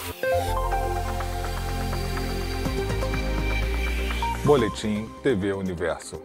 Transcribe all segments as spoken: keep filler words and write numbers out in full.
Boletim T V Universo.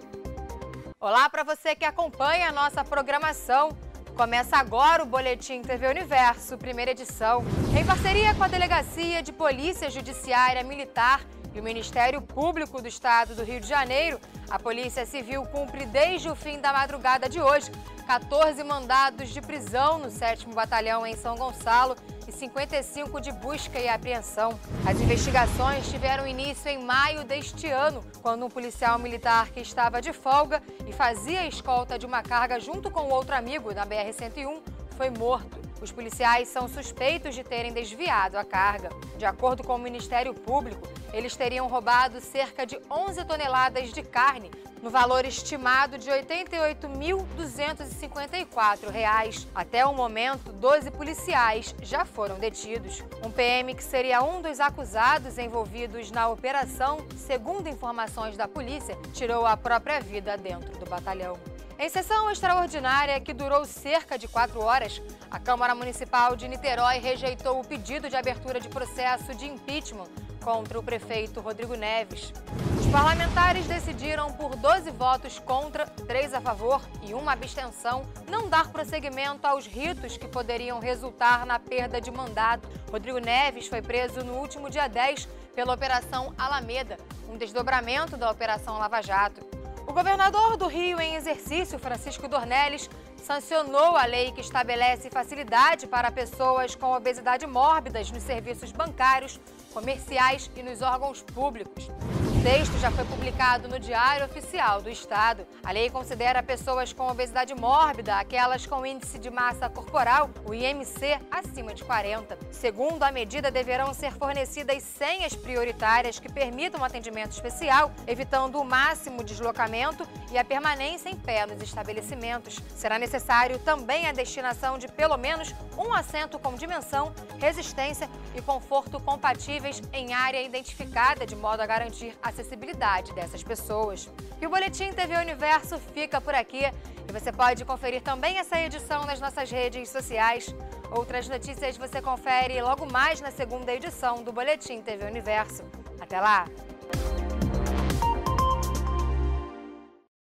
Olá para você que acompanha a nossa programação. Começa agora o Boletim T V Universo, primeira edição. Em parceria com a Delegacia de Polícia Judiciária Militar e o Ministério Público do Estado do Rio de Janeiro, a Polícia Civil cumpre desde o fim da madrugada de hoje quatorze mandados de prisão no sétimo Batalhão em São Gonçalo e cinquenta e cinco de busca e apreensão. As investigações tiveram início em maio deste ano, quando um policial militar que estava de folga e fazia a escolta de uma carga junto com outro amigo na B R cento e um foi morto. Os policiais são suspeitos de terem desviado a carga. De acordo com o Ministério Público, eles teriam roubado cerca de onze toneladas de carne, no valor estimado de oitenta e oito mil duzentos e cinquenta e quatro reais. Até o momento, doze policiais já foram detidos. Um P M que seria um dos acusados envolvidos na operação, segundo informações da polícia, tirou a própria vida dentro do batalhão. Em sessão extraordinária que durou cerca de quatro horas, a Câmara Municipal de Niterói rejeitou o pedido de abertura de processo de impeachment contra o prefeito Rodrigo Neves. Os parlamentares decidiram por doze votos contra, três a favor e uma abstenção, não dar prosseguimento aos ritos que poderiam resultar na perda de mandato. Rodrigo Neves foi preso no último dia dez pela Operação Alameda, um desdobramento da Operação Lava Jato. O governador do Rio em exercício, Francisco Dornelles, sancionou a lei que estabelece facilidade para pessoas com obesidade mórbidas nos serviços bancários, comerciais e nos órgãos públicos. O texto já foi publicado no Diário Oficial do Estado. A lei considera pessoas com obesidade mórbida aquelas com índice de massa corporal, o I M C, acima de quarenta. Segundo a medida, deverão ser fornecidas senhas prioritárias que permitam atendimento especial, evitando o máximo deslocamento e a permanência em pé nos estabelecimentos. Será necessário também a destinação de pelo menos um assento com dimensão, resistência e conforto compatíveis em área identificada, de modo a garantir a acessibilidade dessas pessoas. E o Boletim T V Universo fica por aqui. E você pode conferir também essa edição nas nossas redes sociais. Outras notícias você confere logo mais na segunda edição do Boletim T V Universo. Até lá!